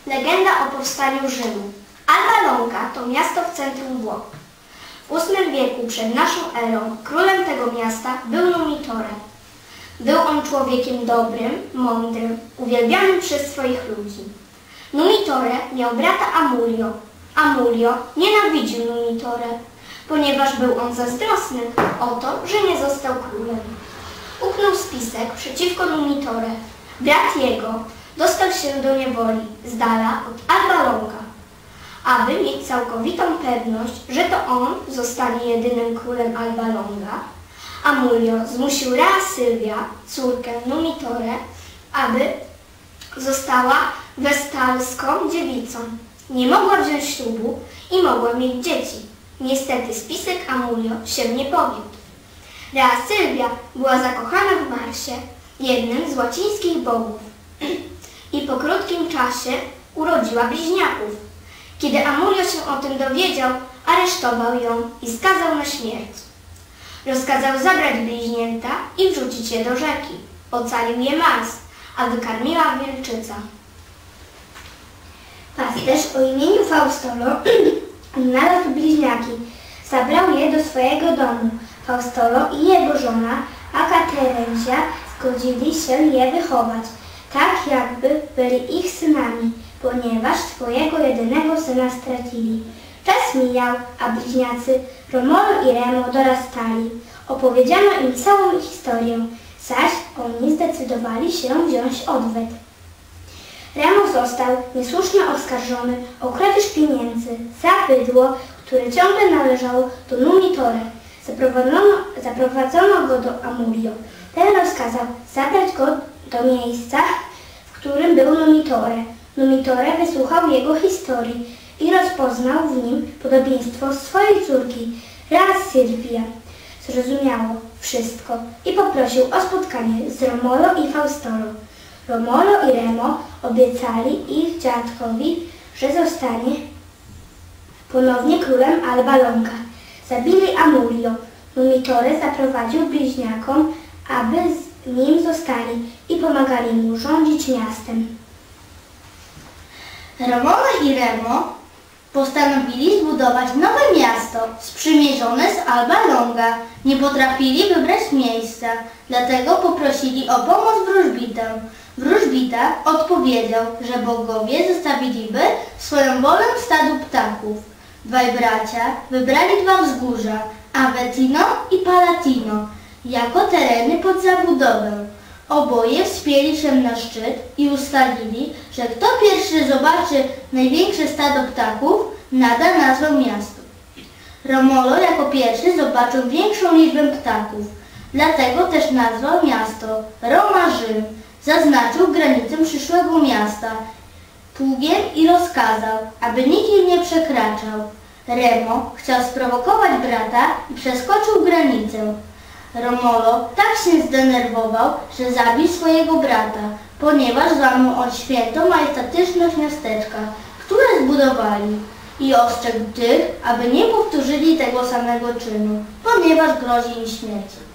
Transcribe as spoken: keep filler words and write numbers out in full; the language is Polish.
Legenda o powstaniu Rzymu. Alba Longa to miasto w centrum Włoch. W ósmym wieku przed naszą erą królem tego miasta był Numitore. Był on człowiekiem dobrym, mądrym, uwielbianym przez swoich ludzi. Numitore miał brata Amulio. Amulio nienawidził Numitore, ponieważ był on zazdrosny o to, że nie został królem. Uknął spisek przeciwko Numitore. Brat jego dostał się do niewoli z dala od Alba Longa. Aby mieć całkowitą pewność, że to on zostanie jedynym królem Alba Longa, Amulio zmusił Rea Sylvia, córkę Numitore, aby została westalską dziewicą. Nie mogła wziąć ślubu i mogła mieć dzieci. Niestety spisek Amulio się nie powiódł. Rea Sylvia była zakochana w Marsie, jednym z łacińskich bogów, i po krótkim czasie urodziła bliźniaków. Kiedy Amulio się o tym dowiedział, aresztował ją i skazał na śmierć. Rozkazał zabrać bliźnięta i wrzucić je do rzeki. Ocalił je Mars, a wykarmiła wilczyca. Pasterz o imieniu Faustolo znalazł bliźniaki. Zabrał je do swojego domu. Faustolo i jego żona Akaterenzja zgodzili się je wychować, tak jakby byli ich synami, ponieważ swojego jedynego syna stracili. Czas mijał, a bliźniacy Romolo i Remo dorastali. Opowiedziano im całą historię, zaś oni zdecydowali się wziąć odwet. Remo został niesłusznie oskarżony o kradzież pieniędzy za bydło, które ciągle należało do Numitore. Zaprowadzono, zaprowadzono go do Amulio. Ten rozkazał zabrać go do miejsca, w którym był Numitore. Numitore wysłuchał jego historii i rozpoznał w nim podobieństwo swojej córki, Rea Sylvia. Zrozumiało wszystko i poprosił o spotkanie z Romolo i Faustolo. Romolo i Remo obiecali ich dziadkowi, że zostanie ponownie królem Alba Longa. Zabili Amulio. Numitore zaprowadził bliźniakom, aby z nim zostali i pomagali mu rządzić miastem. Romolo i Remo postanowili zbudować nowe miasto sprzymierzone z Alba Longa. Nie potrafili wybrać miejsca, dlatego poprosili o pomoc wróżbitę. Wróżbita odpowiedział, że bogowie zostawiliby swoją wolę stadu ptaków. Dwaj bracia wybrali dwa wzgórza, Aventino i Palatino, jako tereny pod zabudowę. Oboje wspięli się na szczyt i ustalili, że kto pierwszy zobaczy największe stado ptaków, nada nazwę miastu. Romolo jako pierwszy zobaczył większą liczbę ptaków, dlatego też nazwał miasto Roma Rzym. Zaznaczył granicę przyszłego miasta pługiem i rozkazał, aby nikt jej nie przekraczał. Remo chciał sprowokować brata i przeskoczył granicę. Romolo tak się zdenerwował, że zabił swojego brata, ponieważ złamał on świętą majestatyczność miasteczka, które zbudowali, i ostrzegł tych, aby nie powtórzyli tego samego czynu, ponieważ grozi im śmierć.